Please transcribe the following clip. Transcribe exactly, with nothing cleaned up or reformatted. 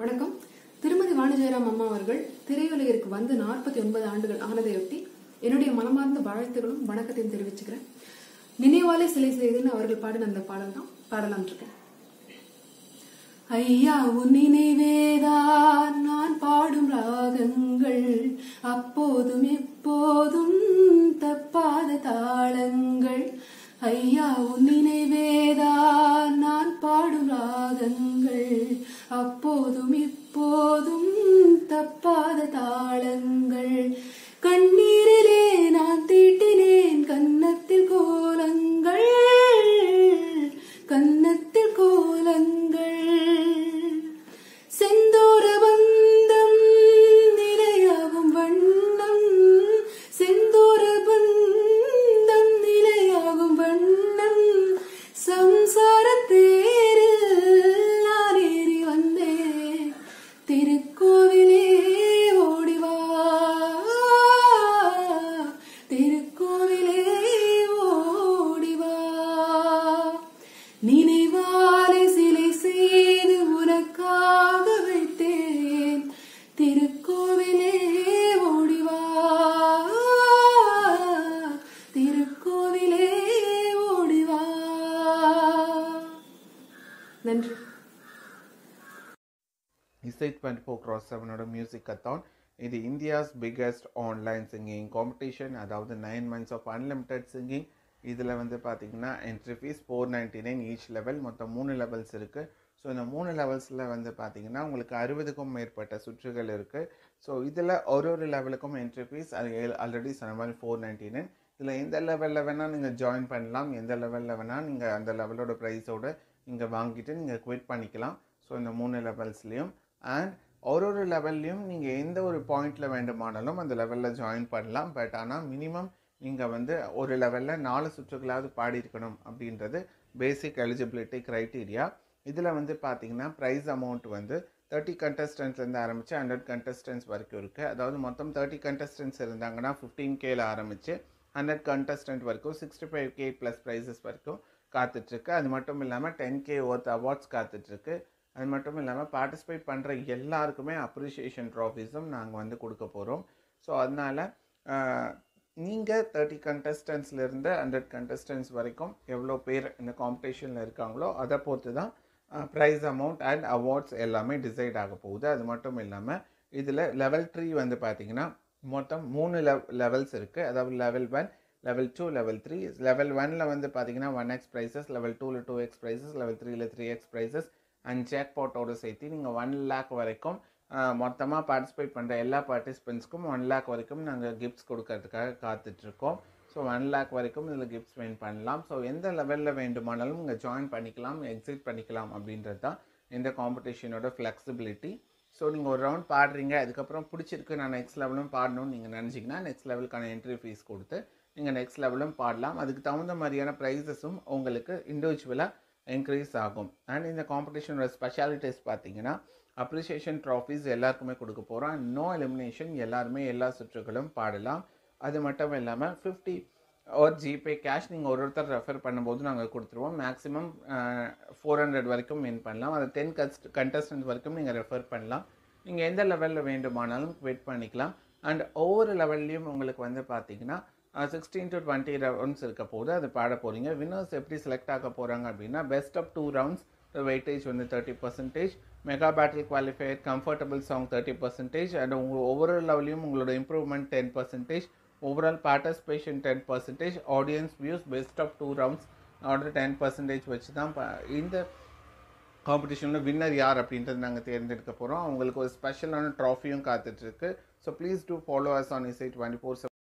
வணக்கம். திருமதி வாணிஜெயராம் அம்மா அவர்கள் திரையுலகிற்கு வந்து நாற்பத்தி ஒன்பது ஆண்டுகள் ஆனதையொட்டி என்னுடைய மனமார்ந்த வாழ்த்துகளும் வணக்கத்தையும் தெரிவிச்சுக்கிறேன். நினைவாலே சிலை செய்துன்னு அவர்கள் பாடின அந்த பாடல் தான் பாடலாம் இருக்கேன். ஐயா உன் நினைவேதான் நான் பாடும் ராகங்கள், அப்போதும் எப்போதும் தப்பாத தாளங்கள். ஐயா உன் நினைவேதான் நான் பாடும் ராகங்கள், அப்போதும் இப்போதும் தப்பாத தாளங்கள். கண்ணீரிலே நான் தீட்டினேன் கன்னத்தில் கோலங்கள், கன்னத்தில் கோலங்கள். செந்தூர பந்தம் நிலையாகும் வண்ணம், செந்தூர பந்தம் நிலையாகும் வண்ணம். சம்சார தேரில் நான் ஏறி வந்தேன், திருக்கோவிலே ஓடிவா, திருக்கோவிலே ஓடிவா. நினைவாலே சிலை செய்து உனக்காக வைத்தேன், திருக்கோவிலே ஓடிவா, திருக்கோவிலே ஓடிவா. நன்றி. இசை டுவெண்ட்டி ஃபோர் கிராஸ் செவனோட மியூசிக்கத்தான். இது India's biggest online singing competition, அதாவது nine months of unlimited singing. இதில் வந்து பார்த்தீங்கன்னா entry fees four ninety nine each level. மொத்தம் மூணு லெவல்ஸ் இருக்குது. ஸோ இந்த மூணு லெவல்ஸில் வந்து பார்த்தீங்கன்னா உங்களுக்கு அறுபதுக்கும் மேற்பட்ட சுற்றுகள் இருக்குது. ஸோ இதில் ஒரு ஒரு லெவலுக்கும் என்ட்ரி ஃபீஸ் ஆல்ரெடி சொன்ன மாதிரி ஃபோர் நைன்டி நைன். இதில் எந்த லெவலில் வேணால் நீங்கள் ஜாயின் பண்ணலாம், எந்த லெவலில் வேணால் நீங்கள் அந்த லெவலோட ப்ரைஸோடு நீங்கள் வாங்கிட்டு நீங்கள் குவிட் பண்ணிக்கலாம். ஸோ இந்த மூணு லெவல்ஸ்லேயும் அண்ட் ஒரு ஒரு லெவல்லையும் நீங்கள் எந்த ஒரு பாயிண்டில் வேண்டுமானாலும் அந்த லெவலில் ஜாயின் பண்ணலாம். பட் ஆனால் மினிமம் நீங்கள் வந்து ஒரு லெவலில் நாலு சுற்றுகளாவது பாடியிருக்கணும் அப்படின்றது பேசிக் எலிஜிபிலிட்டி க்ரைட்டீரியா. இதில் வந்து பார்த்தீங்கன்னா ப்ரைஸ் அமௌண்ட் வந்து தேர்ட்டி கண்டஸ்டன்ஸ்லேருந்து ஆரம்பித்து ஹண்ட்ரட் கண்டஸ்டன்ஸ் வரைக்கும் இருக்குது. அதாவது மொத்தம் தேர்ட்டி கண்டஸ்டன்ஸ் இருந்தாங்கன்னா ஃபிஃப்டீன் கேல ஆரம்பித்து ஹண்ட்ரட் கண்டஸ்டன்ட் வரைக்கும் sixty five K plus prizes வரைக்கும் காத்துட்ருக்கு. அது மட்டும் இல்லாமல் டென் கே ஒர்த் அவார்ட்ஸ் காத்துட்ருக்கு. அது மட்டும் இல்லாமல் பார்ட்டிசிபேட் பண்ணுற எல்லாருக்குமே அப்ரிஷியேஷன் ட்ராஃபீஸும் நாங்கள் வந்து கொடுக்க போகிறோம். ஸோ அதனால் நீங்கள் தேர்ட்டி கண்டஸ்டன்ஸ்லேருந்து ஹண்ட்ரட் கண்டஸ்டன்ஸ் வரைக்கும் எவ்வளோ பேர் இந்த காம்படிஷனில் இருக்காங்களோ அதை பொறுத்து தான் ப்ரைஸ் அமௌண்ட் அண்ட் அவார்ட்ஸ் எல்லாமே டிசைட் ஆக போகுது. அது மட்டும் இல்லாமல் இதில் லெவல் த்ரீ வந்து பார்த்திங்கன்னா மொத்தம் மூணு லெவ் லெவல்ஸ் இருக்குது. அதாவது level one, level two, level three. Level ஒனில் வந்து பார்த்திங்கன்னா ஒன் எக்ஸ் ப்ரைஸஸ், லெவல் டூவில் டூ எக்ஸ் ப்ரைஸஸ், லெவல் த்ரீயில் த்ரீ எக்ஸ் ப்ரைஸஸ் அண்ட் ஜாக்பாட்டோடு சேர்த்து நீங்கள் ஒன் லேக் வரைக்கும் மொத்தமாக பார்ட்டிசிபேட் பண்ணுற எல்லா பார்ட்டிசிபெண்ட்ஸ்க்கும் ஒன் லேக் வரைக்கும் நாங்கள் கிஃப்ட்ஸ் கொடுக்கறதுக்காக காத்துட்ருக்கோம். ஸோ ஒன் லேக் வரைக்கும் இதில் கிஃப்ட்ஸ் வின் பண்ணலாம். ஸோ எந்த லெவலில் வேண்டுமானாலும் நீங்கள் ஜாயின் பண்ணிக்கலாம், எக்ஸிட் பண்ணிக்கலாம் அப்படின்றது தான் இந்த காம்படிஷனோட ஃப்ளெக்சிபிலிட்டி. ஸோ நீங்கள் ஒரு ரவுண்ட் பாடுறீங்க, அதுக்கப்புறம் பிடிச்சிருக்கு நான் நெக்ஸ்ட் லெவலும் பாடணும்னு நீங்கள் நினச்சிங்கன்னா நெக்ஸ்ட் லெவலுக்கான என்ட்ரி ஃபீஸ் கொடுத்து நீங்கள் நெக்ஸ்ட் லெவலும் பாடலாம். அதுக்கு தகுந்த மாதிரியான ப்ரைஸஸும் உங்களுக்கு இண்டிவிஜுவலாக இன்க்ரீஸ் ஆகும். அண்ட் இந்த காம்படிஷனோட ஸ்பெஷாலிட்டிஸ் பார்த்தீங்கன்னா அப்ரிஷியேஷன் ட்ராஃபீஸ் எல்லாருக்குமே கொடுக்க போகிறோம். நோ எலிமினேஷன், எல்லாருமே எல்லா சுற்றுகளும் பாடலாம். அது மட்டும் இல்லாமல் ஃபிஃப்டி ஒரு ஜிபே கேஷ் நீங்கள் ஒரு ஒருத்தர் ரெஃபர் பண்ணும்போது நாங்கள் கொடுத்துருவோம். மேக்ஸிமம் ஃபோர் ஹண்ட்ரட் வரைக்கும் வின் பண்ணலாம். அது டென் கஸ்ட் கண்டஸ்டன்ஸ் வரைக்கும் நீங்கள் ரெஃபர் பண்ணலாம். நீங்கள் எந்த லெவலில் வேண்டுமானாலும் வெயிட் பண்ணிக்கலாம். அண்ட் ஒவ்வொரு லெவல்லையும் உங்களுக்கு வந்து பார்த்தீங்கன்னா சிக்ஸ்டீன் டு டுவெண்ட்டி ரவுண்ட்ஸ் இருக்க போது அது பாட போகிறீங்க. வின்னர்ஸ் எப்படி செலக்ட் ஆக போகிறாங்க அப்படின்னா best of two rounds weightage வந்து thirty percentage, mega battery qualifier comfortable song thirty percentage and உங்கள் ஒவ்வொரு லெவலையும் உங்களோட improvement ten percentage, overall participation ten percentage, audience views best of two rounds order ten percentage வச்சு தான் இந்த காம்படிஷனில் winner யார் அப்படின்றது நாங்கள் தேர்ந்தெடுக்க போகிறோம். அவங்களுக்கு ஒரு ஸ்பெஷலான ட்ராஃபியும் காத்துட்ருக்கு. So please do follow us on Isai twenty four seven